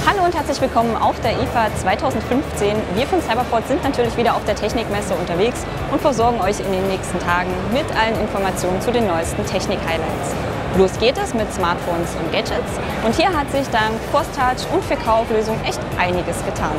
Hallo und herzlich willkommen auf der IFA 2015. Wir von Cyberport sind natürlich wieder auf der Technikmesse unterwegs und versorgen euch in den nächsten Tagen mit allen Informationen zu den neuesten Technik-Highlights. Los geht es mit Smartphones und Gadgets und hier hat sich dank Force Touch und 4K-Auflösung echt einiges getan.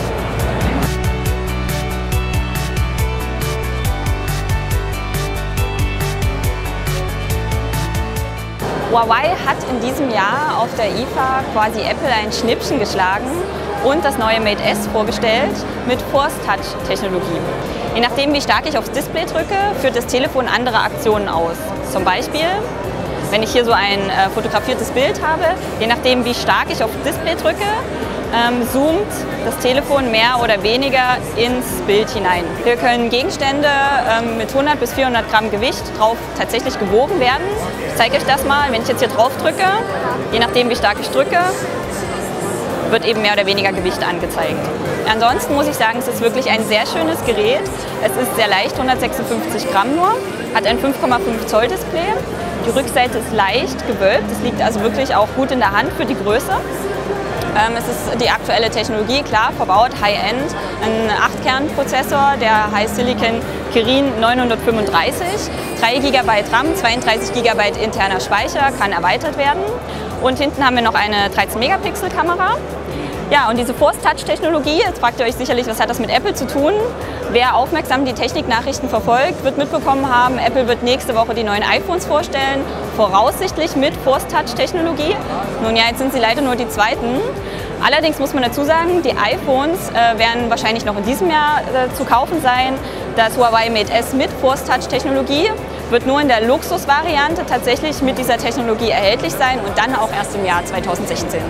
Huawei hat in diesem Jahr auf der IFA quasi Apple ein Schnippchen geschlagen und das neue Mate S vorgestellt mit Force Touch Technologie. Je nachdem, wie stark ich aufs Display drücke, führt das Telefon andere Aktionen aus. Zum Beispiel, wenn ich hier so ein fotografiertes Bild habe, je nachdem, wie stark ich aufs Display drücke, zoomt das Telefon mehr oder weniger ins Bild hinein. Hier können Gegenstände mit 100 bis 400 Gramm Gewicht drauf tatsächlich gewogen werden. Ich zeige euch das mal, wenn ich jetzt hier drauf drücke, je nachdem wie stark ich drücke, wird eben mehr oder weniger Gewicht angezeigt. Ansonsten muss ich sagen, es ist wirklich ein sehr schönes Gerät. Es ist sehr leicht, 156 Gramm nur, hat ein 5,5 Zoll Display. Die Rückseite ist leicht gewölbt, es liegt also wirklich auch gut in der Hand für die Größe. Es ist die aktuelle Technologie, klar, verbaut, High-End, ein 8-Kern-Prozessor, der heißt Silicon Kirin 935, 3 GB RAM, 32 GB interner Speicher, kann erweitert werden. Und hinten haben wir noch eine 13-Megapixel-Kamera. Ja, und diese Force Touch Technologie, jetzt fragt ihr euch sicherlich, was hat das mit Apple zu tun? Wer aufmerksam die Techniknachrichten verfolgt, wird mitbekommen haben, Apple wird nächste Woche die neuen iPhones vorstellen, voraussichtlich mit Force Touch Technologie. Nun ja, jetzt sind sie leider nur die zweiten. Allerdings muss man dazu sagen, die iPhones werden wahrscheinlich noch in diesem Jahr zu kaufen sein. Das Huawei Mate S mit Force Touch Technologie wird nur in der Luxusvariante tatsächlich mit dieser Technologie erhältlich sein und dann auch erst im Jahr 2016.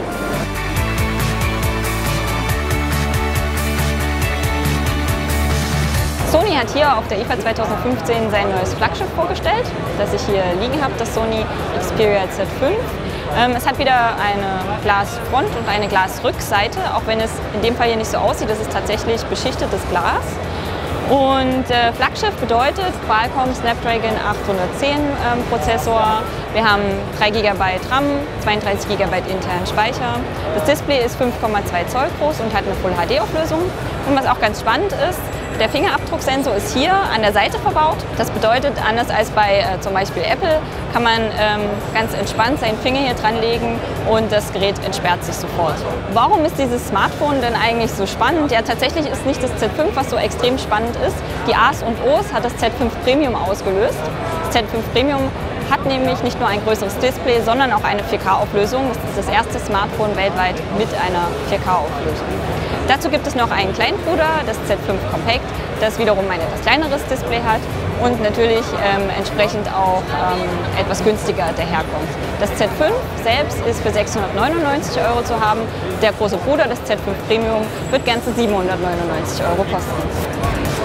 Sony hat hier auf der IFA 2015 sein neues Flaggschiff vorgestellt, das ich hier liegen habe, das Sony Xperia Z5. Es hat wieder eine Glasfront und eine Glasrückseite, auch wenn es in dem Fall hier nicht so aussieht, das ist tatsächlich beschichtetes Glas. Und Flaggschiff bedeutet Qualcomm Snapdragon 810 Prozessor. Wir haben 3 GB RAM, 32 GB internen Speicher. Das Display ist 5,2 Zoll groß und hat eine Full HD Auflösung. Und was auch ganz spannend ist, der Fingerabdrucksensor ist hier an der Seite verbaut. Das bedeutet, anders als bei zum Beispiel Apple, kann man ganz entspannt seinen Finger hier dran legen und das Gerät entsperrt sich sofort. Warum ist dieses Smartphone denn eigentlich so spannend? Ja, tatsächlich ist nicht das Z5, was so extrem spannend ist. Die A's und O's hat das Z5 Premium ausgelöst. Das Z5 Premium hat nämlich nicht nur ein größeres Display, sondern auch eine 4K-Auflösung. Das ist das erste Smartphone weltweit mit einer 4K-Auflösung. Dazu gibt es noch einen kleinen Bruder, das Z5 Compact, das wiederum ein etwas kleineres Display hat und natürlich entsprechend auch etwas günstiger daherkommt. Das Z5 selbst ist für 699 € zu haben. Der große Bruder, das Z5 Premium, wird ganze 799 € kosten.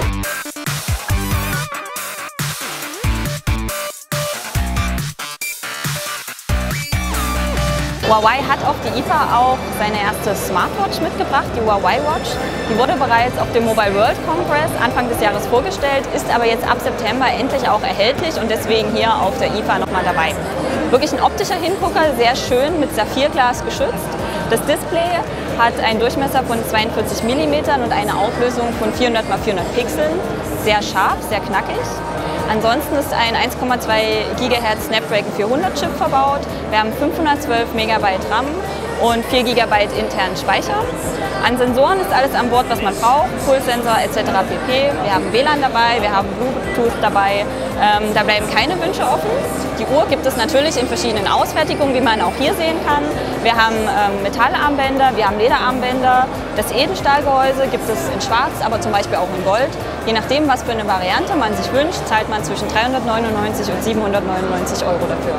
Huawei hat auf die IFA auch seine erste Smartwatch mitgebracht, die Huawei Watch. Die wurde bereits auf dem Mobile World Congress Anfang des Jahres vorgestellt, ist aber jetzt ab September endlich auch erhältlich und deswegen hier auf der IFA nochmal dabei. Wirklich ein optischer Hingucker, sehr schön mit Saphirglas geschützt. Das Display hat einen Durchmesser von 42 mm und eine Auflösung von 400 x 400 Pixeln. Sehr scharf, sehr knackig. Ansonsten ist ein 1,2 GHz Snapdragon 400 Chip verbaut. Wir haben 512 MB RAM und 4 GB internen Speicher. An Sensoren ist alles an Bord, was man braucht, Pulssensor etc. pp. Wir haben WLAN dabei, wir haben Bluetooth dabei. Da bleiben keine Wünsche offen. Die Uhr gibt es natürlich in verschiedenen Ausfertigungen, wie man auch hier sehen kann. Wir haben Metallarmbänder, wir haben Lederarmbänder. Das Edelstahlgehäuse gibt es in Schwarz, aber zum Beispiel auch in Gold. Je nachdem, was für eine Variante man sich wünscht, zahlt man zwischen 399 und 799 € dafür.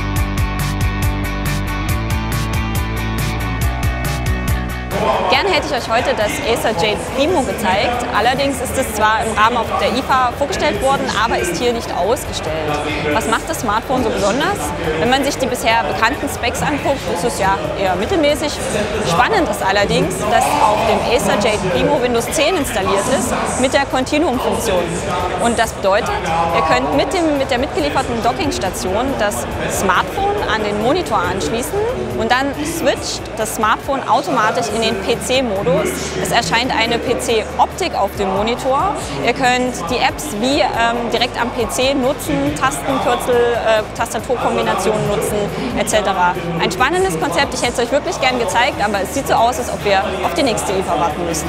Gerne hätte ich euch heute das Acer Jade Primo gezeigt. Allerdings ist es zwar im Rahmen auf der IFA vorgestellt worden, aber ist hier nicht ausgestellt. Was macht das Smartphone so besonders? Wenn man sich die bisher bekannten Specs anguckt, ist es ja eher mittelmäßig. Spannend ist allerdings, dass auf dem Acer Jade Primo Windows 10 installiert ist mit der Continuum-Funktion. Und das bedeutet, ihr könnt mit der mitgelieferten Dockingstation das Smartphone an den Monitor anschließen und dann switcht das Smartphone automatisch in den PC-Modus. Es erscheint eine PC-Optik auf dem Monitor. Ihr könnt die Apps wie direkt am PC nutzen, Tastenkürzel, Tastaturkombinationen nutzen etc. Ein spannendes Konzept, ich hätte es euch wirklich gern gezeigt, aber es sieht so aus, als ob wir auf die nächste IFA warten müssen.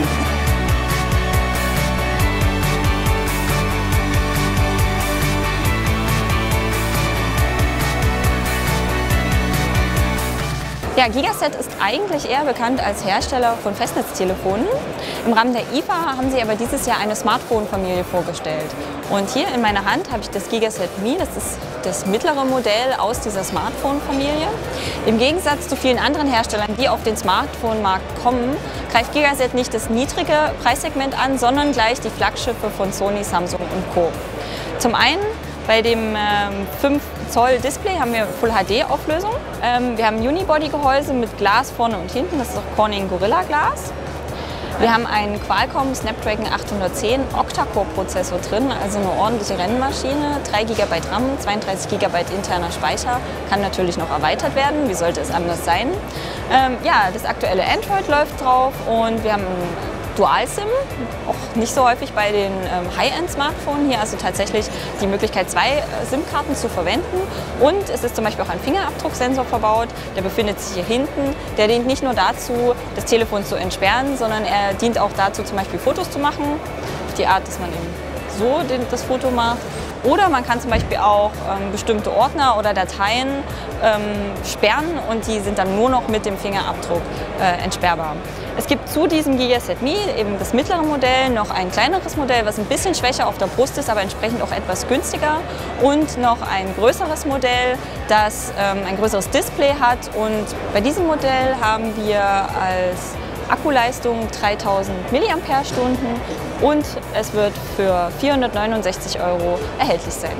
Ja, Gigaset ist eigentlich eher bekannt als Hersteller von Festnetztelefonen. Im Rahmen der IFA haben sie aber dieses Jahr eine Smartphone-Familie vorgestellt. Und hier in meiner Hand habe ich das Gigaset Mi, das ist das mittlere Modell aus dieser Smartphone-Familie. Im Gegensatz zu vielen anderen Herstellern, die auf den Smartphone-Markt kommen, greift Gigaset nicht das niedrige Preissegment an, sondern gleich die Flaggschiffe von Sony, Samsung und Co. Zum einen bei dem 5 Zoll Display haben wir Full HD Auflösung. Wir haben Unibody-Gehäuse mit Glas vorne und hinten, das ist auch Corning Gorilla Glas. Wir haben einen Qualcomm Snapdragon 810 Octa-Core-Prozessor drin, also eine ordentliche Rennmaschine, 3 GB RAM, 32 GB interner Speicher, kann natürlich noch erweitert werden, wie sollte es anders sein. Ja, das aktuelle Android läuft drauf und wir haben Dual-SIM, auch nicht so häufig bei den High-End-Smartphones. Hier also tatsächlich die Möglichkeit, 2 SIM-Karten zu verwenden. Und es ist zum Beispiel auch ein Fingerabdrucksensor verbaut, der befindet sich hier hinten. Der dient nicht nur dazu, das Telefon zu entsperren, sondern er dient auch dazu, zum Beispiel Fotos zu machen. Auf die Art, dass man eben so das Foto macht. Oder man kann zum Beispiel auch bestimmte Ordner oder Dateien sperren und die sind dann nur noch mit dem Fingerabdruck entsperrbar. Es gibt zu diesem Gigaset Mi, eben das mittlere Modell, noch ein kleineres Modell, was ein bisschen schwächer auf der Brust ist, aber entsprechend auch etwas günstiger. Und noch ein größeres Modell, das ein größeres Display hat. Und bei diesem Modell haben wir als Akkuleistung 3000 mAh und es wird für 469 € erhältlich sein.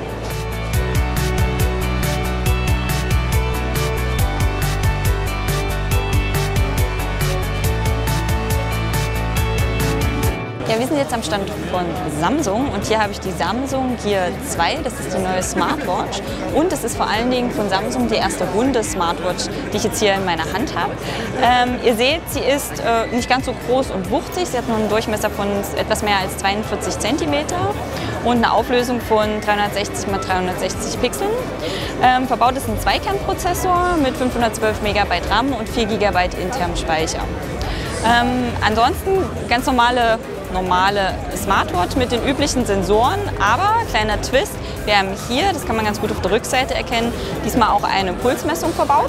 Ja, wir sind jetzt am Stand von Samsung und hier habe ich die Samsung Gear 2, das ist die neue Smartwatch und es ist vor allen Dingen von Samsung die erste runde Smartwatch, die ich jetzt hier in meiner Hand habe. Ihr seht, sie ist nicht ganz so groß und wuchtig, sie hat nur einen Durchmesser von etwas mehr als 42 cm und eine Auflösung von 360 x 360 Pixeln. Verbaut ist ein Zweikernprozessor mit 512 MB RAM und 4 GB internem Speicher. Ansonsten ganz normale Smartwatch mit den üblichen Sensoren, aber kleiner Twist, wir haben hier, das kann man ganz gut auf der Rückseite erkennen, diesmal auch eine Pulsmessung verbaut.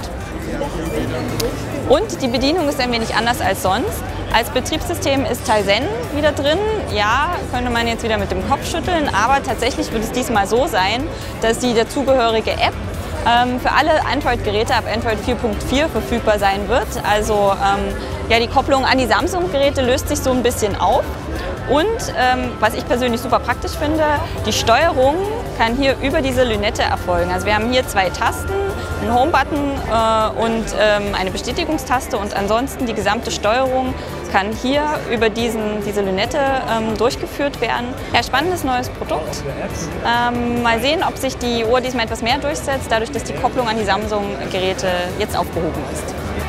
Und die Bedienung ist ein wenig anders als sonst. Als Betriebssystem ist Tizen wieder drin. Ja, könnte man jetzt wieder mit dem Kopf schütteln, aber tatsächlich wird es diesmal so sein, dass die dazugehörige App für alle Android-Geräte ab Android 4.4 verfügbar sein wird. Also ja, die Kopplung an die Samsung-Geräte löst sich so ein bisschen auf. Und was ich persönlich super praktisch finde, die Steuerung kann hier über diese Lünette erfolgen. Also wir haben hier 2 Tasten, einen Home-Button und eine Bestätigungstaste und ansonsten die gesamte Steuerung kann hier über diese Lünette durchgeführt werden. Ja, spannendes neues Produkt. Mal sehen, ob sich die Uhr diesmal etwas mehr durchsetzt, dadurch, dass die Kopplung an die Samsung-Geräte jetzt aufgehoben ist.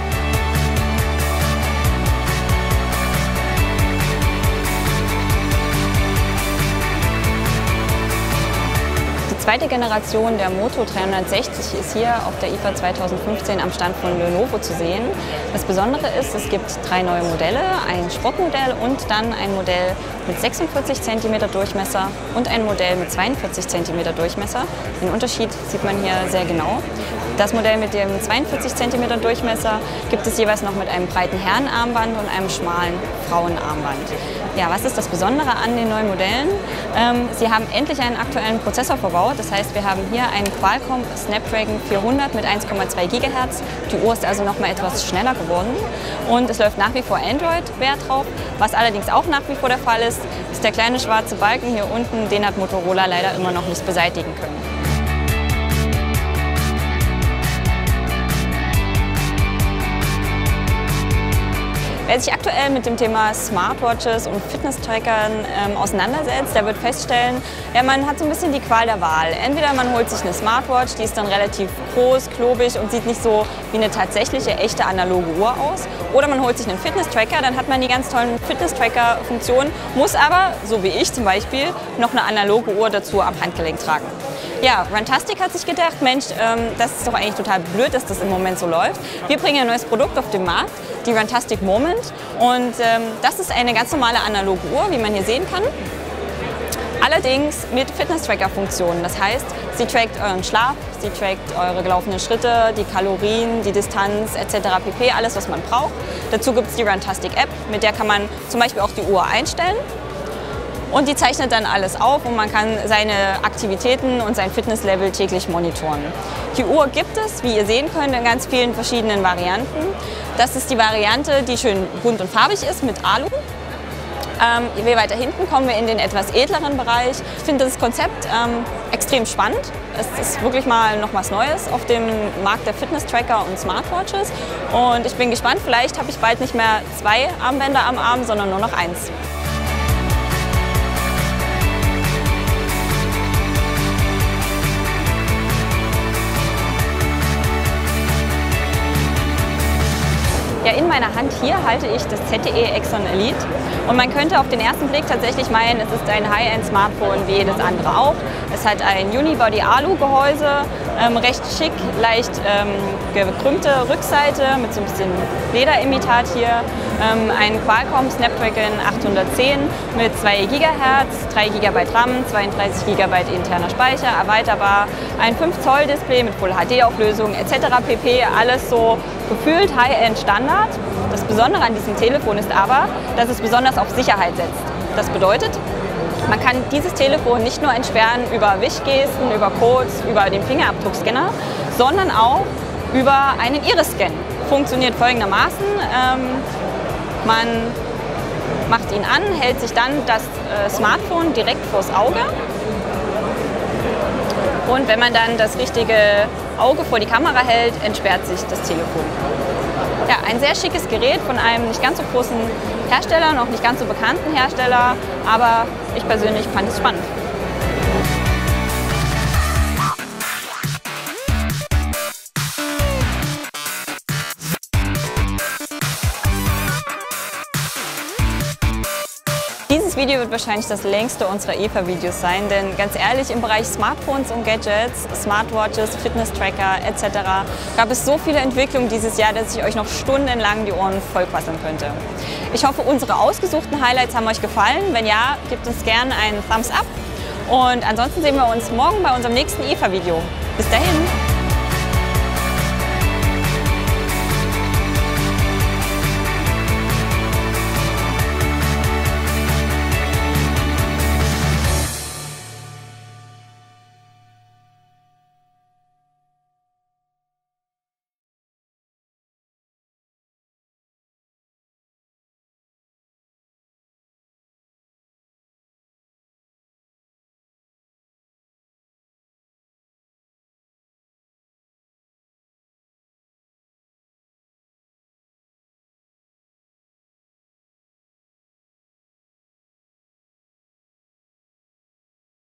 Die zweite Generation der Moto 360 ist hier auf der IFA 2015 am Stand von Lenovo zu sehen. Das Besondere ist, es gibt 3 neue Modelle, ein Sportmodell und dann ein Modell mit 46 cm Durchmesser und ein Modell mit 42 cm Durchmesser. Den Unterschied sieht man hier sehr genau. Das Modell mit dem 42 cm Durchmesser gibt es jeweils noch mit einem breiten Herrenarmband und einem schmalen Frauenarmband. Ja, was ist das Besondere an den neuen Modellen? Sie haben endlich einen aktuellen Prozessor verbaut. Das heißt, wir haben hier einen Qualcomm Snapdragon 400 mit 1,2 GHz. Die Uhr ist also noch mal etwas schneller geworden. Und es läuft nach wie vor Android-Ware drauf. Was allerdings auch nach wie vor der Fall ist, ist der kleine schwarze Balken hier unten. Den hat Motorola leider immer noch nicht beseitigen können. Wer sich aktuell mit dem Thema Smartwatches und Fitness-Trackern auseinandersetzt, der wird feststellen, ja, man hat so ein bisschen die Qual der Wahl. Entweder man holt sich eine Smartwatch, die ist dann relativ groß, klobig und sieht nicht so wie eine tatsächliche, echte analoge Uhr aus. Oder man holt sich einen Fitness-Tracker, dann hat man die ganz tollen Fitness-Tracker-Funktionen, muss aber, so wie ich zum Beispiel, noch eine analoge Uhr dazu am Handgelenk tragen. Ja, Runtastic hat sich gedacht, Mensch, das ist doch eigentlich total blöd, dass das im Moment so läuft. Wir bringen ein neues Produkt auf den Markt, die Runtastic Moment. Und das ist eine ganz normale analoge Uhr, wie man hier sehen kann. Allerdings mit Fitness-Tracker-Funktionen. Das heißt, sie trackt euren Schlaf, sie trackt eure gelaufenen Schritte, die Kalorien, die Distanz etc. pp. Alles, was man braucht. Dazu gibt es die Runtastic App, mit der kann man zum Beispiel auch die Uhr einstellen. Und die zeichnet dann alles auf und man kann seine Aktivitäten und sein Fitnesslevel täglich monitoren. Die Uhr gibt es, wie ihr sehen könnt, in ganz vielen verschiedenen Varianten. Das ist die Variante, die schön bunt und farbig ist mit Alu. Hier weiter hinten kommen wir in den etwas edleren Bereich. Ich finde das Konzept extrem spannend. Es ist wirklich mal noch was Neues auf dem Markt der Fitness-Tracker und Smartwatches. Und ich bin gespannt, vielleicht habe ich bald nicht mehr 2 Armbänder am Arm, sondern nur noch 1. Ja, in meiner Hand hier halte ich das ZTE Exon Elite und man könnte auf den ersten Blick tatsächlich meinen, es ist ein High-End-Smartphone wie jedes andere auch. Es hat ein Unibody-Alu-Gehäuse, recht schick, leicht gekrümmte Rückseite mit so ein bisschen Lederimitat hier, ein Qualcomm Snapdragon 810 mit 2 GHz, 3 GB RAM, 32 GB interner Speicher, erweiterbar, ein 5 Zoll Display mit Full-HD-Auflösung etc. pp. Alles so gefühlt High-End-Standard. Das Besondere an diesem Telefon ist aber, dass es besonders auf Sicherheit setzt. Das bedeutet, man kann dieses Telefon nicht nur entsperren über Wischgesten, über Codes, über den Fingerabdruckscanner, sondern auch über einen Iris-Scan. Funktioniert folgendermaßen, man macht ihn an, hält sich dann das Smartphone direkt vors Auge und wenn man dann das richtige Auge vor die Kamera hält, entsperrt sich das Telefon. Ja, ein sehr schickes Gerät von einem nicht ganz so großen Hersteller, noch nicht ganz so bekannten Hersteller, aber ich persönlich fand es spannend. Dieses Video wird wahrscheinlich das längste unserer IFA-Videos sein, denn ganz ehrlich, im Bereich Smartphones und Gadgets, Smartwatches, Fitness-Tracker etc. gab es so viele Entwicklungen dieses Jahr, dass ich euch noch stundenlang die Ohren vollquasseln könnte. Ich hoffe, unsere ausgesuchten Highlights haben euch gefallen. Wenn ja, gebt uns gerne einen Thumbs up und ansonsten sehen wir uns morgen bei unserem nächsten IFA-Video. Bis dahin!